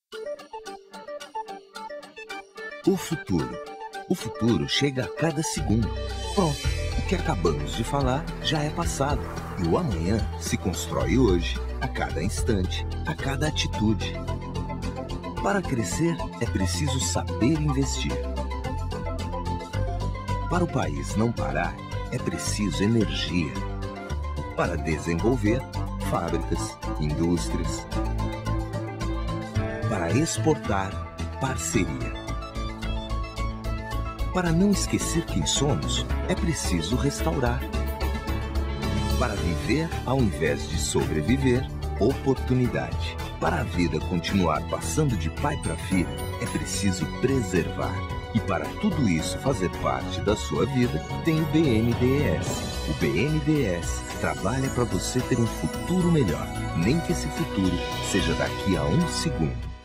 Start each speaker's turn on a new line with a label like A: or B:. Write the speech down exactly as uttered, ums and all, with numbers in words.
A: O futuro. O futuro chega a cada segundo. Pronto, o que acabamos de falar já é passado. E o amanhã se constrói hoje, a cada instante, a cada atitude. Para crescer, é preciso saber investir. Para o país não parar, é preciso energia. Para desenvolver, fábricas, indústrias. Para exportar, parceria. Para não esquecer quem somos, é preciso restaurar. Para viver, ao invés de sobreviver, oportunidade. Para a vida continuar passando de pai para filho, é preciso preservar. E para tudo isso fazer parte da sua vida, tem o B N D E S. O B N D E S trabalha para você ter um futuro melhor, nem que esse futuro seja daqui a um segundo.